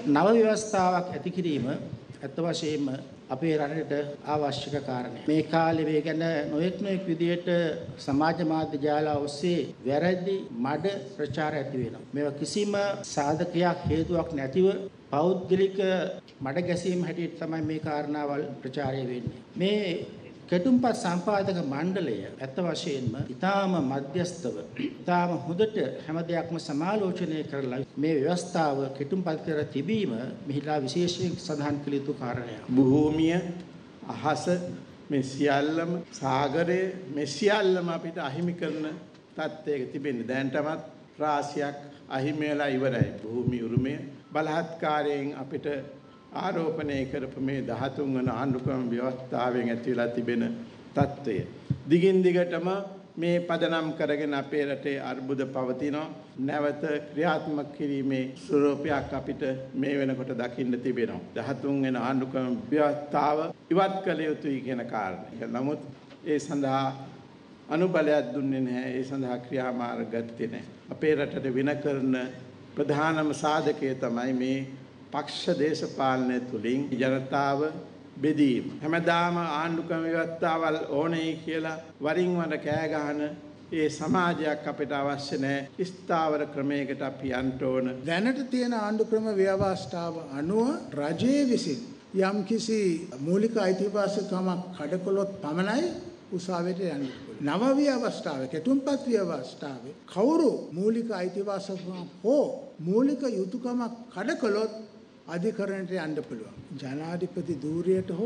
නව ව්‍යවස්ථාවක් ඇති කිරීම අත් වශයෙන්ම අපේ රටට අවශ්‍යක කාරණයක්. මේ කාලේ මේ ගැන නොඑක් විදියට සමාජ මාධ්‍ය ජාල ඔස්සේ වැරදි මඩ ප්‍රචාර ඇති වෙනවා. මේවා කිසිම සාධකයක් හේතුවක් නැතිව පෞද්ගලික මඩ ගැසීම් හැටියට තමයි මේ කාරණාවල් ප්‍රචාරය වෙන්නේ. මේ කෙටුම්පත් සම්පාදක මණ්ඩලය අත් වශයෙන්ම ඊටාම මධ්‍යස්තව ඊටාම හොඳට හැම දෙයක්ම සමාලෝචනය කරලා මේ ව්‍යවස්ථාව කෙටුම්පත් කර තිබීම මෙහිලා විශේෂයෙන් සඳහන් කළ යුතු කාරණයක්. භූමිය, අහස, මේ සියල්ලම සාගරය මේ සියල්ලම අපිට අහිමි කරන තත්ත්වයක තිබෙන්නේ. දැනටමත් රාශියක් අහිමි වෙලා ඉවරයි. භූමි උරුමය බලහත්කාරයෙන් අපිට ආරෝපණය කරපු මේ 13 වන ආණ්ඩුක්‍රම ව්‍යවස්ථාවෙන් ඇතිවලා තිබෙන තත්ත්වය. දිගින් දිගටම මේ පදනම් කරගෙන අපේ රටේ අර්බුද පවතිනවා. නැවත ක්‍රියාත්මක කිරීමේ ස්වරූපයක් අපිට මේ වෙනකොට දකින්න තිබෙනවා. 13 වෙන ආණ්ඩුක්‍රම ව්‍යවස්ථාව ඉවත් කළ යුතුයි කියන කාරණය. නමුත් ඒ සඳහා අනුබලයක් දුන්නේ නැහැ. ඒ සඳහා ක්‍රියාමාර්ග ගත්තේ නැහැ. අපේ රටට වෙන කරන ප්‍රධානම සාධකය තමයි මේ පක්ෂ දේශපාලනය තුලින් ජනතාව බෙදීම. හැමදාම ආණ්ඩුක්‍රම ව්‍යවස්ථාවල් ඕනේ කියලා වරින් වර කෑ ගහන ඒ සමාජයක් අපිට අවශ්‍ය නැහැ. ස්ථාවර ක්‍රමයකට අපි යන්න ඕන. දැනට තියෙන ආණ්ඩුක්‍රම ව්‍යවස්ථාව අනුව රජයේ විසින් යම්කිසි මූලික අයිතිවාසිකමක් කඩකළොත් පමණයි උසාවියට යන්න පුළුවන්. නව ව්‍යවස්ථාවේ කෙටුම්පත් ව්‍යවස්ථාවේ කවුරු මූලික අයිතිවාසිකම් හෝ මූලික යුතුයකමක් කඩකළොත් අධිකරණයට යන්න පුළුවන්. ජනාධිපති ධූරයට හෝ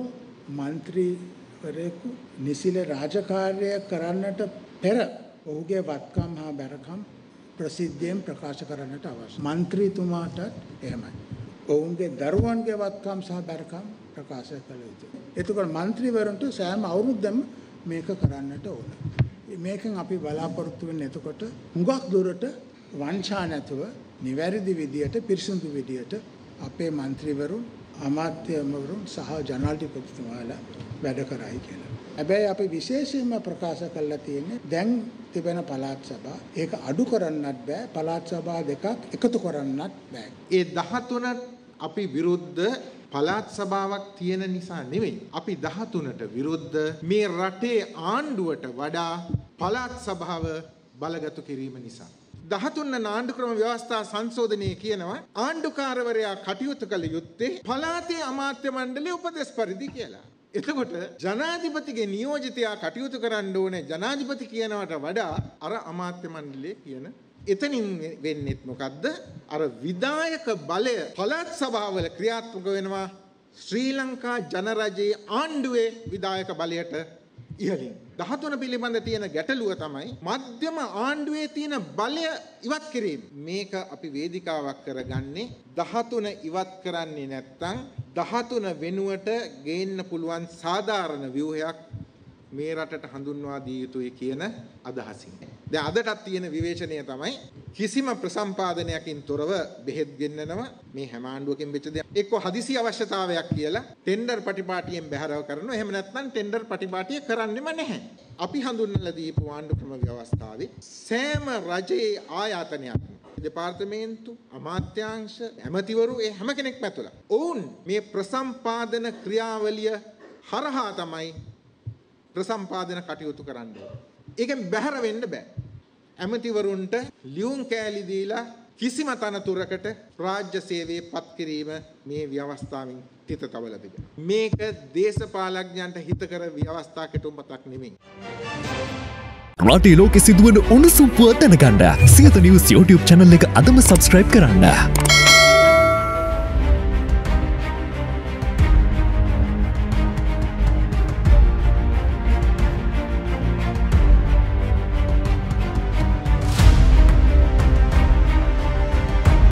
මන්ත්‍රීවරයෙකු නිසිල රාජකාරිය කරන්නට පෙර ඔහුගේ වත්කම් හා බැරකම් ප්‍රසිද්ධියෙන් ප්‍රකාශ කරන්නට අවශ්‍යයි. මන්ත්‍රීතුමාටත් එහෙමයි. ඔවුන්ගේ දරුවන්ගේ වත්කම් සහ බැරකම් ප්‍රකාශ කළ යුතුයි. එතකොට මන්ත්‍රීවරුන්ට සෑම අවුරුද්දම මේක කරන්නට ඕන. මේකෙන් අපි බලාපොරොත්තු වෙන්නේ එතකොට හුඟක් දුරට වංචා නැතුව නිවැරදි විදියට පිරිසිදු විදියට අපේ മന്ത്രിවරුන් අමාත්‍යවරුන් සහ ජනාධිපතිතුමාලා වැඩ කරයි කියලා. හැබැයි අපි විශේෂයෙන්ම ප්‍රකාශ කරලා තියෙන්නේ දැන් තිබෙන පළාත් සභා ඒක අඩු කරන්නත් බෑ පළාත් සභා දෙකක් එකතු කරන්නත් බෑ. ඒ 13ට අපි විරුද්ධ පළාත් සභාවක් තියෙන නිසා නෙවෙයි. අපි 13ට විරුද්ධ මේ රටේ ආණ්ඩුවට වඩා පළාත් සභාව බලගතු කිරීම නිසා. 13 ආණ්ඩුක්‍රම ව්‍යවස්ථා සංශෝධනයේ කියනවා ආණ්ඩුකාරවරයා කටයුතු කළ යුත්තේ පළාතේ අමාත්‍ය මණ්ඩලයේ උපදෙස් පරිදි කියලා. එතකොට ජනාධිපතිගේ නියෝජිතයා කටයුතු කරන්න ඕනේ ජනාධිපති කියනවට වඩා අර අමාත්‍ය මණ්ඩලයේ කියන එතනින් වෙන්නේ මොකද්ද? අර විධායක බලය පළාත් සභාවල ක්‍රියාත්මක වෙනවා ශ්‍රී ලංකා ජනරජයේ ආණ්ඩුවේ විධායක බලයට ඉහළින්. 13 පිළිබඳ තියෙන ගැටලුව තමයි මධ්‍යම ආණ්ඩුවේ තියෙන බලය ඉවත් කිරීම. මේක අපි වේදිකාවක් කරගන්නේ 13 ඉවත් කරන්නේ නැත්නම් 13 වෙනුවට ගේන්න පුළුවන් සාධාරණ ව්‍යුහයක් මේ රටට හඳුන්වා දිය යුතුයි කියන අදහසින්. දැන් අදටත් තියෙන විවේචනය තමයි කිසිම ප්‍රසම්පාදනයකින් තොරව බෙහෙත් ගෙන්නනවා මේ හැම ආණ්ඩුවකින් වෙච්ච දේ එක්ක හදිසි අවශ්‍යතාවයක් කියලා ටෙන්ඩර් පටිපාටියෙන් බැහැරව කරනවා. එහෙම නැත්නම් ටෙන්ඩර් පටිපාටිය කරන්නෙම නැහැ. අපි හඳුන්වලා දීපු ආණ්ඩුක්‍රම ව්‍යවස්ථාවේ සෑම රජයේ ආයතනයක් දෙපාර්තමේන්තු අමාත්‍යාංශ ඇමතිවරු ඒ හැම කෙනෙක්ම ඇතුළත් ඔවුන් මේ ප්‍රසම්පාදන ක්‍රියාවලිය හරහා තමයි ප්‍රසම්පාදන කටයුතු කරන්න ඕනේ. ඒකෙන් බැහැර වෙන්න බෑ. ඇමතිවරුන්ට ලියුම් කෑලි දීලා කිසිම තනතුරකට රාජ්‍ය සේවයේ පත් කිරීම මේ ව්‍යවස්ථාවෙන් තිත තබලා තිබෙනවා. මේක දේශපාලඥයන්ට හිතකර ව්‍යවස්ථා කෙටුම්පතක් නෙමෙයි. රටේ ලෝකෙ සිදුවන උණුසුම් පුවත් දැනගන්න සියත නිවුස් YouTube channel එක අදම subscribe කරන්න.